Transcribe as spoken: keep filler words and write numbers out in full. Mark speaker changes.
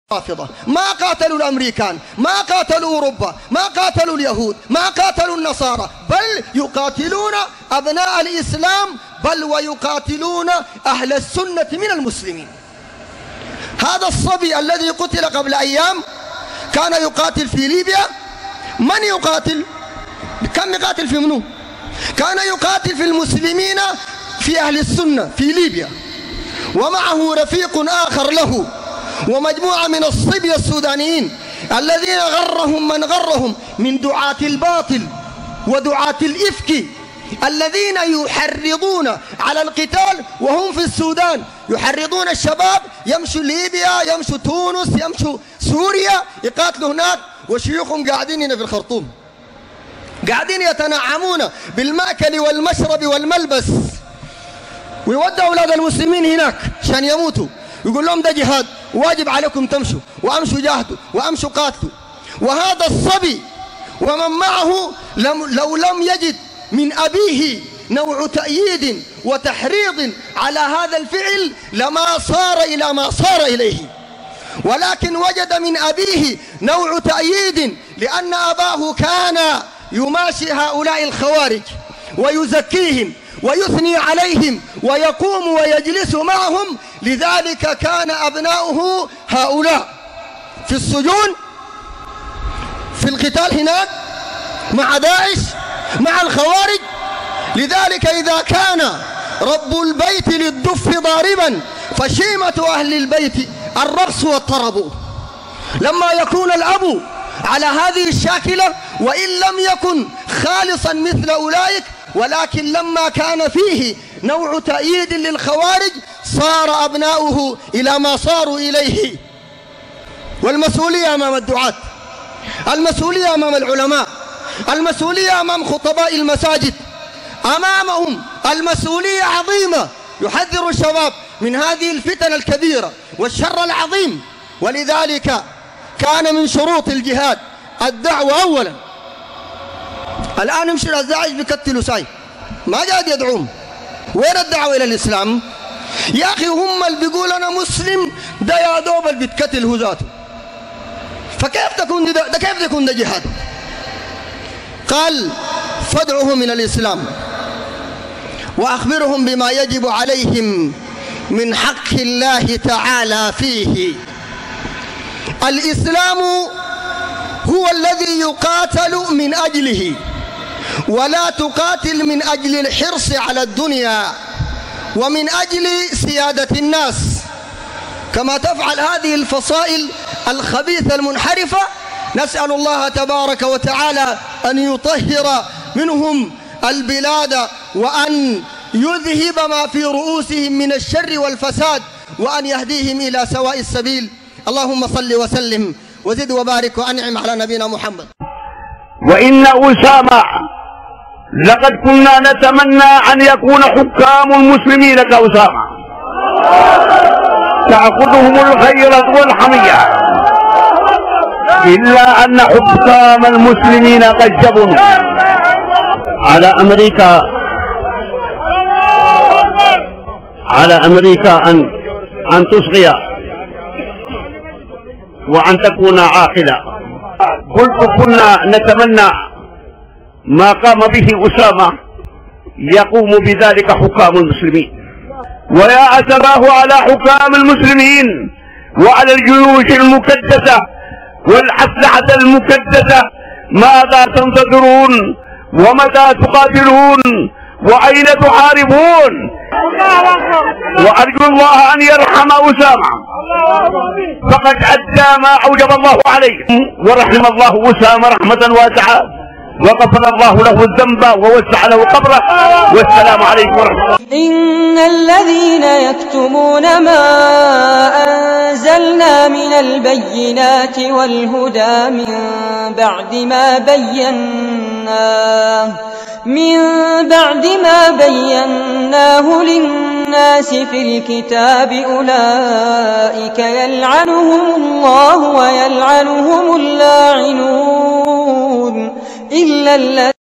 Speaker 1: رافضة ما قاتلوا الأمريكان، ما قاتلوا أوروبا، ما قاتلوا اليهود، ما قاتلوا النصارى، بل يقاتلون أبناء الإسلام، بل ويقاتلون أهل السنة من المسلمين. هذا الصبي الذي قتل قبل أيام كان يقاتل في ليبيا. من يقاتل؟ كم يقاتل في منو؟ كان يقاتل في المسلمين في أهل السنة في ليبيا، ومعه رفيق آخر له ومجموعة من الصبية السودانيين الذين غرهم من غرهم من دعاة الباطل ودعاة الإفك الذين يحرضون على القتال وهم في السودان، يحرضون الشباب يمشوا ليبيا، يمشوا تونس، يمشوا سوريا، يقاتلوا هناك، وشيوخهم قاعدين هنا في الخرطوم قاعدين يتنعمون بالمأكل والمشرب والملبس، ويودوا أولاد المسلمين هناك عشان يموتوا، يقول لهم ده جهاد واجب عليكم تمشوا وأمشوا جاهدوا وأمشوا قاتلوا. وهذا الصبي ومن معه لم لو لم يجد من أبيه نوع تأييد وتحريض على هذا الفعل لما صار إلى ما صار إليه، ولكن وجد من أبيه نوع تأييد لأن أباه كان يماشي هؤلاء الخوارج ويزكيهم ويثني عليهم ويقوم ويجلس معهم، لذلك كان أبناؤه هؤلاء في السجون في القتال هناك مع داعش مع الخوارج. لذلك إذا كان رب البيت للدف ضاربا فشيمة أهل البيت الرقص والطرب. لما يكون الأب على هذه الشاكلة وإن لم يكن خالصا مثل أولئك، ولكن لما كان فيه نوع تأييد للخوارج صار أبناؤه إلى ما صاروا إليه. والمسؤولية أمام الدعاة، المسؤولية أمام العلماء، المسؤولية أمام خطباء المساجد، أمامهم المسؤولية عظيمة. يحذر الشباب من هذه الفتن الكبيرة والشر العظيم. ولذلك كان من شروط الجهاد الدعوة أولا. الآن يمشي الداعش بيقتلوا ساي ما قاعد يدعوهم، وين الدعوة إلى الإسلام؟ يا أخي هم اللي بيقول أنا مسلم ده يا دوب اللي بيتقتل هو ذاته، فكيف تكون ده, ده كيف يكون ده جهاد؟ قال فادعوهم إلى الإسلام وأخبرهم بما يجب عليهم من حق الله تعالى فيه. الإسلام هو الذي يقاتل من أجله، ولا تقاتل من أجل الحرص على الدنيا ومن أجل سيادة الناس كما تفعل هذه الفصائل الخبيثة المنحرفة. نسأل الله تبارك وتعالى أن يطهر منهم البلاد وأن يذهب ما في رؤوسهم من الشر والفساد وأن يهديهم إلى سواء السبيل. اللهم صل وسلم وزد وبارك وأنعم على نبينا محمد.
Speaker 2: وإن أسامة لقد كنا نتمنى أن يكون حكام المسلمين كأسامة، تأخذهم الغيرة والحمية، إلا أن حكام المسلمين قد جبنوا على أمريكا على أمريكا أن أن تصغي وأن تكون عاقلة. قلت كنا نتمنى ما قام به أسامة يقوم بذلك حكام المسلمين، ويا أسراه على حكام المسلمين وعلى الجيوش المكدسة والأسلحة المكدسة. ماذا تنتظرون ومتى تقاتلون وأين تحاربون؟ وأرجو الله أن يرحم أسامة، فقد أدى ما أوجب الله عليه، ورحم الله أسامة رحمة واسعة، وغفر الله له الذنب ووسع له قبره. والسلام عليكم ورحمة الله.
Speaker 3: إن الذين يكتمون ما أنزلنا من البينات والهدى من بعد ما بيناه من بعد ما بيناه للناس في الكتاب أولئك يلعنهم الله ويلعنهم اللاعنون إلا الذين